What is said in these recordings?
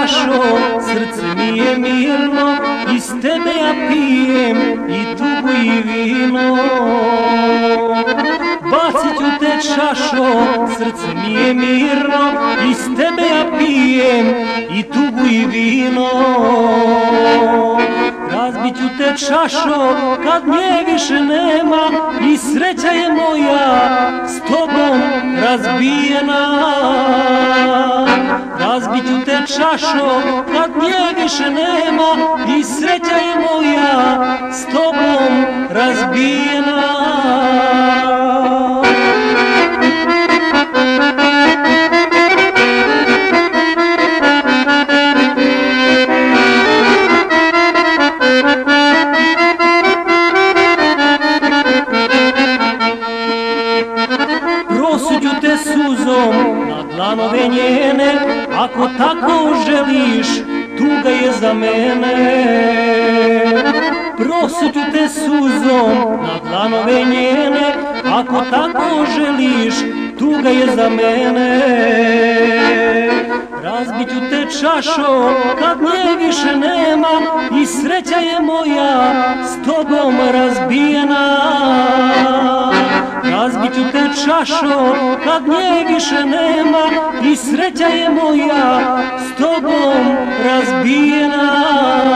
čašo, srce mi je mirno, iz tebe ja pijem i tugu i vino. Bacit ću te čašo, srce mi je mirno, iz tebe ja pijem i tugu i vino. Razbit ću te čašo, kad nje više nema, i sreća je moja s tobom razbijena. Razbit ću te čašo, kad nje više nema, i sreća je moja s tobom razbijena. Prosuću te suzom na dlanove njene, ako tako želiš, tuga je za mene. Prosuću te suzom na dlanove njene, ako tako želiš, tuga je za mene. Razbit ću te čašo, kad nje više nema, i sreća je moja s tobom razbijena. Razbit ću te čašo, kad nje više nema, i sreća je moja s tobom razbijena.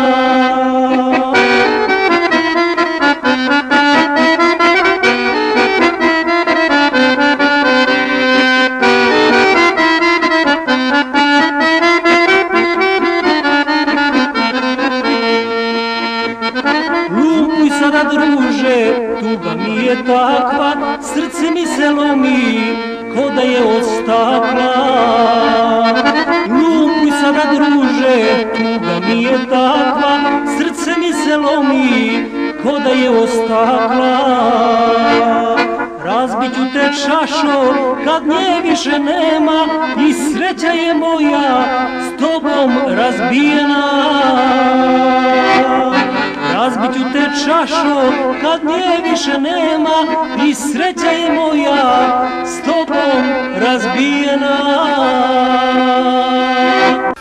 Lupuj sada druže, tuga mi je takva, srce mi se lomi ko da je od stakla. Lupuj sada druže, tuga mi je takva, srce mi se lomi ko da je od stakla. Razbit ću te čašo, kad nje više nema, i sreća je moja s tobom razbijena. Razbit ću te čašo, kad nje više nema, i sreća je moja s tobom razbijena.